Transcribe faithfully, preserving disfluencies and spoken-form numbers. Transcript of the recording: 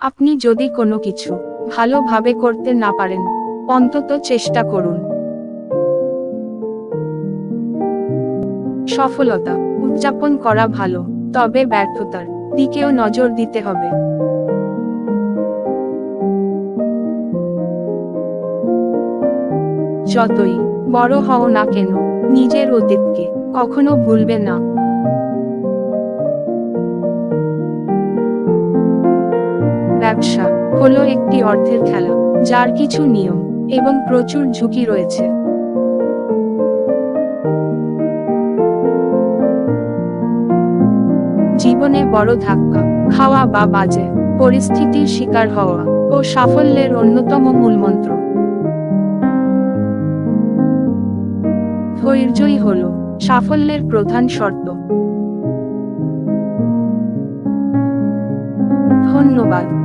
আপনি যদি কোনো কিছু ভালোভাবে করতে না পারেন, অন্তত চেষ্টা করুন। সফলতা উদযাপন করা ভালো, তবে ব্যর্থতার দিকেও নজর দিতে হবে। যতই বড় হও না কেন, নিজের অতীতকে কখনো ভুলবে না। ব্যবসা হলো একটি অর্থের খেলা, যার কিছু নিয়ম এবং প্রচুর ঝুঁকি রয়েছে। জীবনে বড় ধাক্কা খাওয়া বা বাজে পরিস্থিতির শিকার হওয়া ও সাফল্যের অন্যতম মূলমন্ত্র। ধৈর্যই হলো সাফল্যের প্রধান শর্ত। ধন্যবাদ।